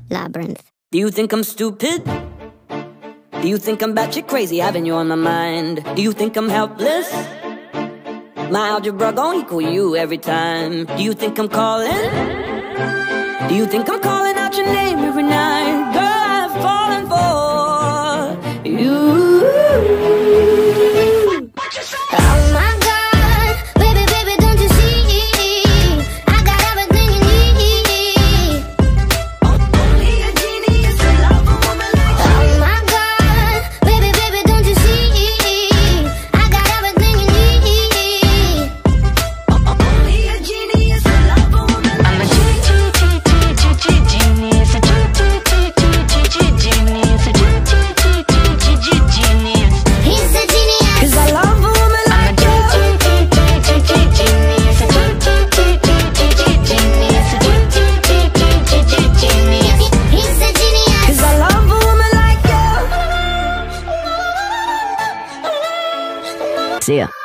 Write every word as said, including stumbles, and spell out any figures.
Labyrinth. Do you think I'm stupid? Do you think I'm batshit crazy, having you on my mind? Do you think I'm helpless? My algebra gon' equal you every time. Do you think I'm calling? Do you think I'm calling out your name every night? Girl, I've fallen for you. Oh my God, baby, baby, don't you see? I got everything you need. Only a genius can love a woman like you. Oh my God, baby, baby, don't you see? I got everything you need. Only a genius can love a woman like I'm a G G G G G G genius, a G G G G G G genius, a G G G G G G genius. He's a genius. 'cause I love a woman I'm a like G you. G G G G genius, a G G G G G genius, a G G G G G genius. He's a genius. 'Cause I love a woman like you. See ya.